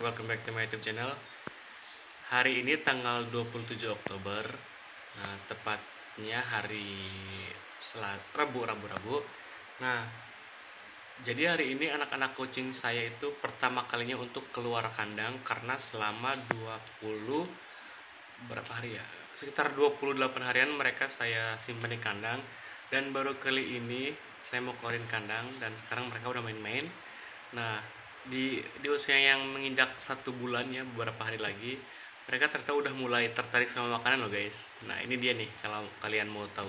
welcome back to my YouTube channel. Hari ini tanggal 27 Oktober. Nah, tepatnya hari Rabu. Nah, jadi hari ini anak-anak kucing saya itu pertama kalinya untuk keluar kandang karena selama 20 berapa hari ya? Sekitar 28 harian mereka saya simpan di kandang, dan baru kali ini saya mau keluarin kandang dan sekarang mereka udah main-main. Nah, di usia yang menginjak 1 bulan ya, beberapa hari lagi mereka ternyata udah mulai tertarik sama makanan loh guys. Nah, ini dia nih kalau kalian mau tahu.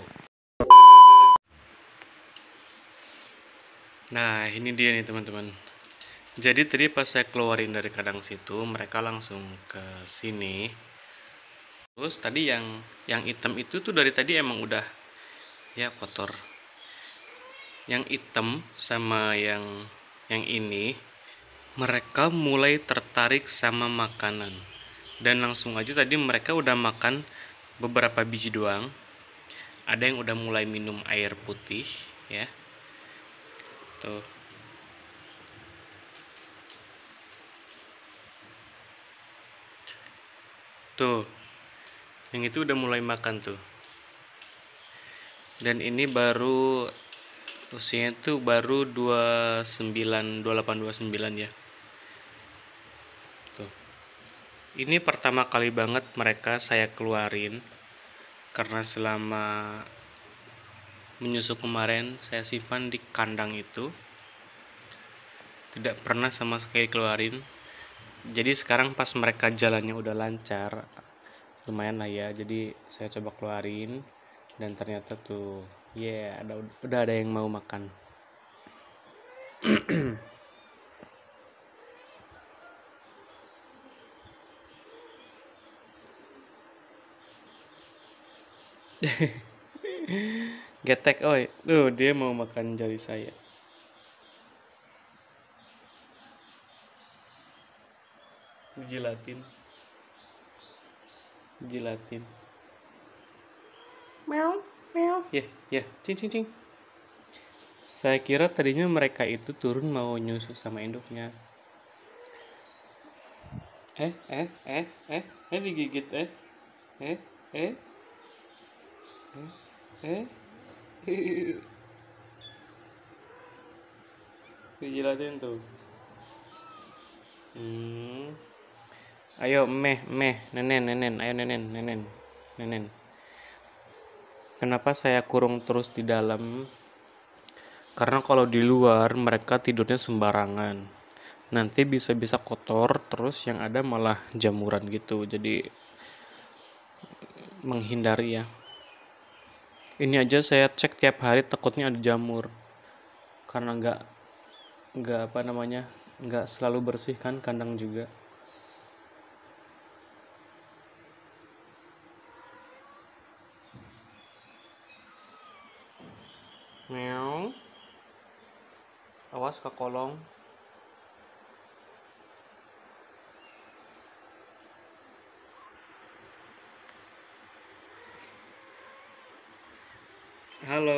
Nah, ini dia nih teman-teman. Jadi tadi pas saya keluarin dari kandang situ, mereka langsung ke sini. Terus tadi yang hitam itu tuh dari tadi emang udah ya kotor. Yang hitam sama yang ini, mereka mulai tertarik sama makanan. Dan langsung aja tadi mereka udah makan beberapa biji doang. Ada yang udah mulai minum air putih ya. Tuh. Tuh. Yang itu udah mulai makan tuh. Dan ini baru usianya tuh baru 28 29 ya. Tuh. Ini pertama kali banget mereka saya keluarin karena selama menyusu kemarin saya simpan di kandang itu tidak pernah sama sekali keluarin. Jadi sekarang pas mereka jalannya udah lancar, lumayan lah ya, jadi saya coba keluarin dan ternyata tuh udah ada yang mau makan. Getek, oi, tuh dia mau makan jari saya. Jilatin. Meow, meow. Ya, cing. Saya kira tadinya mereka itu turun mau nyusu sama induknya. Digigit, Dijilatin tuh. Ayo nenen, ayo nenen. Kenapa saya kurung terus di dalam? Karena kalau di luar mereka tidurnya sembarangan. Nanti bisa kotor, terus yang ada malah jamuran gitu. Jadi menghindari ya. Ini aja saya cek tiap hari takutnya ada jamur. Karena nggak selalu bersih kan kandang juga. Meow. Awas ke kolong. Halo.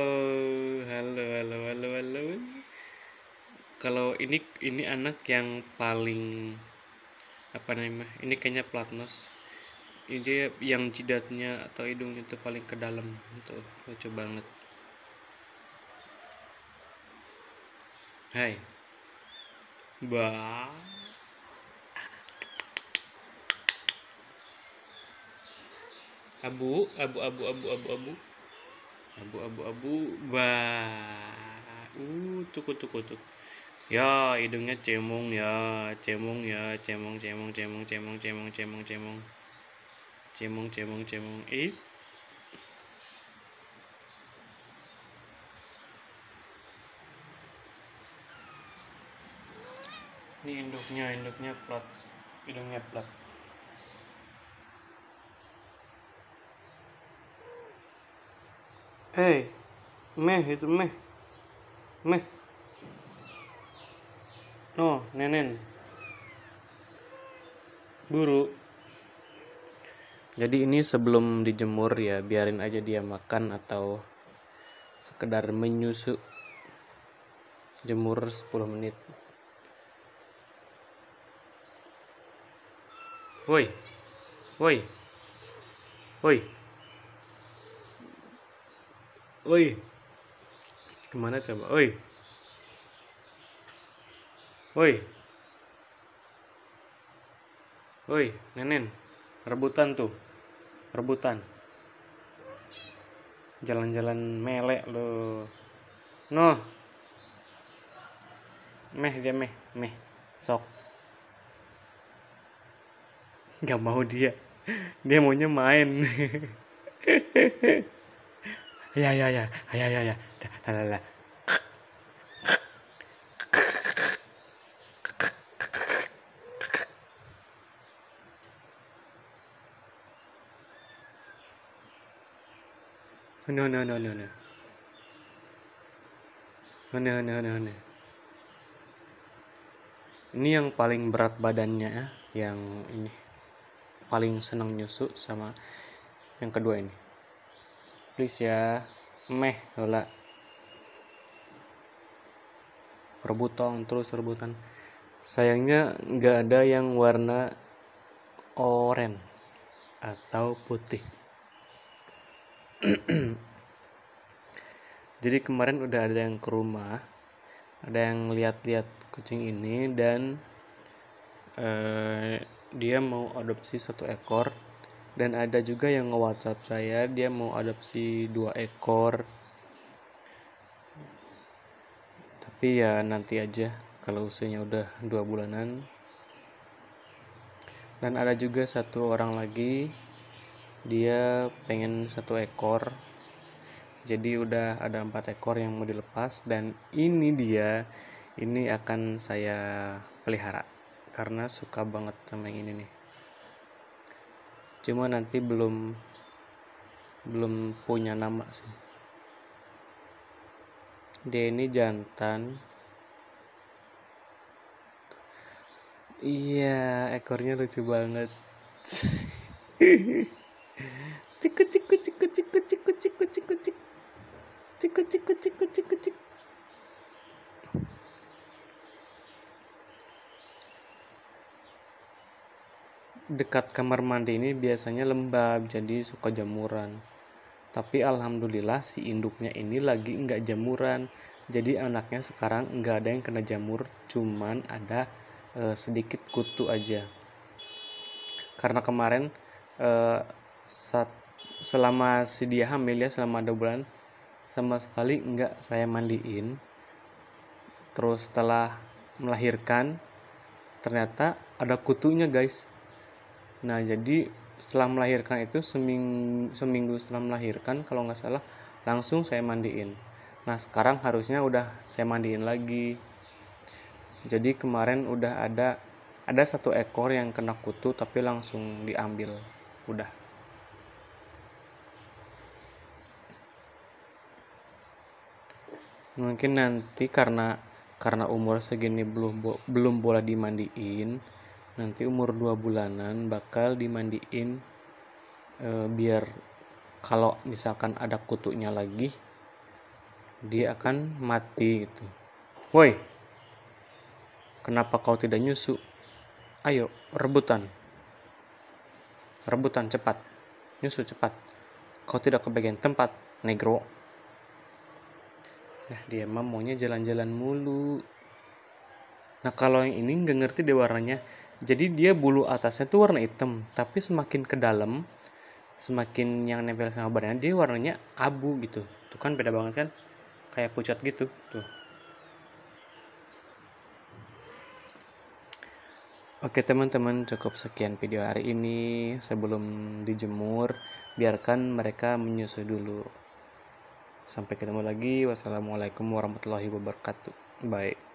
Kalau ini anak yang paling ini kayaknya platnos. Ini dia yang jidatnya atau hidungnya itu paling ke dalam. Tuh, lucu banget. Hai. Bah. Abu. Bah. Cuk. Ya, hidungnya cemong ya. Cemong. Ini induknya plat. Hidungnya plat. Itu meh. No, nenen. Buru. Jadi ini sebelum dijemur ya, biarin aja dia makan atau sekedar menyusu. Jemur 10 menit. Woi, woi, woi, woi. Kemana coba? Woi, woi, woi, Nenen. Rebutan tuh, rebutan. Jalan-jalan melek lo. Noh, meh aja meh. Sok. Gak mau dia. Dia maunya main. Ya. Lah. No. No. Ini yang paling berat badannya ya, yang ini paling senang nyusu sama yang kedua ini. Please ya, meh lah. Rebutan. Sayangnya nggak ada yang warna oranye atau putih. Jadi kemarin udah ada yang ke rumah, ada yang lihat-lihat kucing ini dan dia mau adopsi 1 ekor, dan ada juga yang nge-WhatsApp saya dia mau adopsi 2 ekor. Tapi ya nanti aja kalau usianya udah 2 bulanan. Dan ada juga 1 orang lagi, dia pengen 1 ekor. Jadi udah ada 4 ekor yang mau dilepas, dan ini akan saya pelihara karena suka banget sama yang ini nih. Cuma nanti belum punya nama sih. Dia ini jantan. Iya, ekornya lucu banget. Cikut. Dekat kamar mandi ini biasanya lembab, jadi suka jamuran. Tapi alhamdulillah si induknya ini lagi nggak jamuran. Jadi anaknya sekarang nggak ada yang kena jamur, cuman ada sedikit kutu aja. Karena kemarin selama si dia hamil ya, selama 2 bulan sama sekali nggak saya mandiin. Terus setelah melahirkan ternyata ada kutunya guys. Nah jadi setelah melahirkan itu seminggu setelah melahirkan kalau nggak salah langsung saya mandiin. Nah sekarang harusnya udah saya mandiin lagi. Jadi kemarin udah ada 1 ekor yang kena kutu tapi langsung diambil. Udah. Mungkin nanti karena umur segini belum boleh dimandiin, nanti umur 2 bulanan bakal dimandiin, biar kalau misalkan ada kutunya lagi dia akan mati gitu. Woi, kenapa kau tidak nyusu? Ayo rebutan cepat, nyusu cepat. Kau tidak kebagian tempat, negro. Nah dia maunya jalan-jalan mulu. Nah kalau yang ini nggak ngerti deh warnanya. Jadi dia bulu atasnya tuh warna hitam, tapi semakin ke dalam, semakin yang nempel sama badannya dia warnanya abu gitu. Tuh kan beda banget kan, kayak pucat gitu tuh. Oke teman-teman, cukup sekian video hari ini. Sebelum dijemur, biarkan mereka menyusui dulu. Sampai ketemu lagi. Wassalamualaikum warahmatullahi wabarakatuh. Bye.